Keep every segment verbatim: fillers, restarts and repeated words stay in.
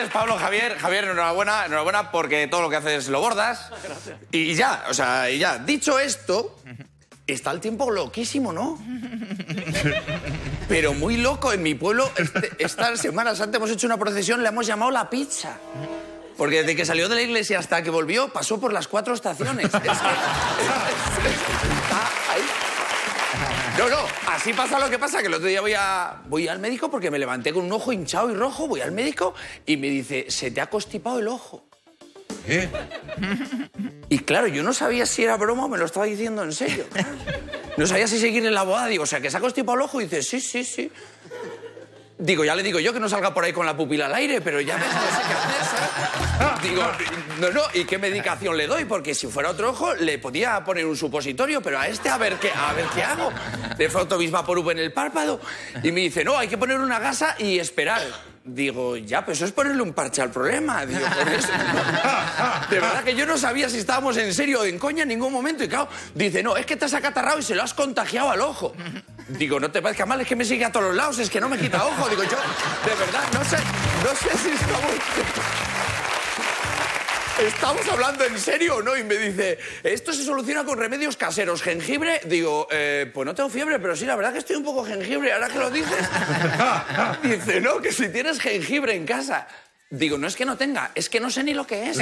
Felicidades, Pablo, Javier. Javier, enhorabuena, enhorabuena porque todo lo que haces lo bordas. Gracias. Y ya, o sea, y ya. Dicho esto, está el tiempo loquísimo, ¿no? Pero muy loco. En mi pueblo, este, esta Semana Santa hemos hecho una procesión, le hemos llamado la pizza. Porque desde que salió de la iglesia hasta que volvió, pasó por las cuatro estaciones. Es que, es, es, está ahí. No, no, así pasa lo que pasa, que el otro día voy, a, voy al médico porque me levanté con un ojo hinchado y rojo, voy al médico y me dice, se te ha constipado el ojo. ¿Qué? Y claro, yo no sabía si era broma o me lo estaba diciendo en serio. No sabía si seguir en la boda, digo, o sea, que se ha constipado el ojo y dice, sí, sí, sí. Digo, ya le digo yo que no salga por ahí con la pupila al aire, pero ya ves, no sé qué hacer, ¿sabes? Digo, no, no, ¿y qué medicación le doy? Porque si fuera otro ojo le podía poner un supositorio, pero a este a ver qué, a ver qué hago. Le froto Bisvaporub en el párpado y me dice, no, hay que poner una gasa y esperar. Digo, ya, pues eso es ponerle un parche al problema. Digo, por eso. De verdad que yo no sabía si estábamos en serio o en coña en ningún momento. Y claro, dice, no, es que te has acatarrado y se lo has contagiado al ojo. Digo, no te parezca mal, es que me sigue a todos los lados, es que no me quita ojo. Digo, yo, de verdad, no sé, no sé si estamos... ¿Estamos hablando en serio o no? Y me dice, esto se soluciona con remedios caseros. ¿Jengibre? Digo, eh, pues no tengo fiebre, pero sí, la verdad que estoy un poco jengibre, ahora que lo dices. Dice, no, que si tienes jengibre en casa. Digo, no es que no tenga, es que no sé ni lo que es.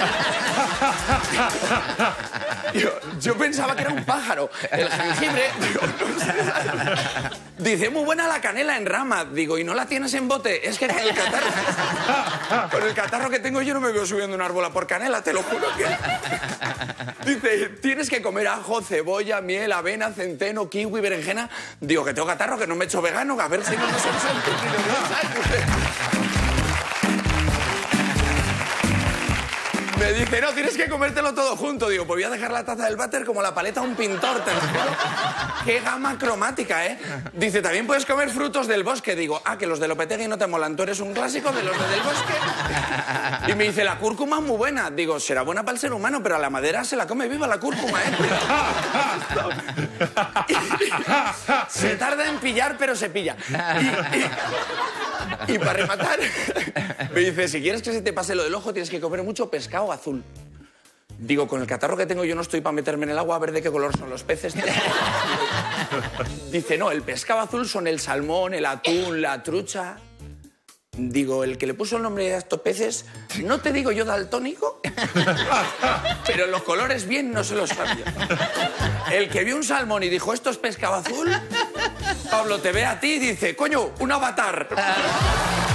yo, yo pensaba que era un pájaro. El jengibre, digo, no sé. Dice, muy buena la canela en rama. Digo, ¿y no la tienes en bote? Es que con el catarro, con el catarro que tengo yo no me veo subiendo un árbol a por canela, te lo juro que... Dice, tienes que comer ajo, cebolla, miel, avena, centeno, kiwi, berenjena. Digo, que tengo catarro, que no me he hecho vegano, a ver si no me se Me dice, no, tienes que comértelo todo junto. Digo, pues voy a dejar la taza del váter como la paleta a un pintor. Te lo juro. Qué gama cromática, ¿eh? Dice, también puedes comer frutos del bosque. Digo, ah, que los de Lopetegui no te molan. Tú eres un clásico de los de del bosque. Y me dice, la cúrcuma es muy buena. Digo, será buena para el ser humano, pero a la madera se la come viva la cúrcuma, ¿eh? Se tarda en pillar, pero se pilla. Y, y, y para rematar, me dice, si quieres que se te pase lo del ojo, tienes que comer mucho pescado azul. Digo, con el catarro que tengo yo no estoy para meterme en el agua a ver de qué color son los peces. Dice, no, el pescado azul son el salmón, el atún, la trucha. Digo, el que le puso el nombre a estos peces, no te digo yo daltónico, pero los colores bien no se los sabía. El que vio un salmón y dijo, esto es pescado azul, Pablo, te ve a ti y dice, coño, un avatar.